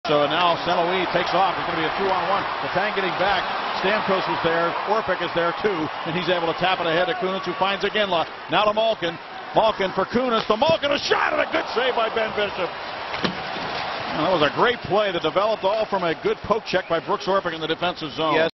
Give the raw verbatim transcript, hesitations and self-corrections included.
So now Saint Louis takes off. It's going to be a two-on-one. Letang getting back. Stamkos was there. Orpik is there too, and he's able to tap it ahead to Kunis, who finds Iginla. Now to Malkin. Malkin for Kunis. The Malkin, a shot, and a good save by Ben Bishop. That was a great play that developed all from a good poke check by Brooks Orpik in the defensive zone. Yes.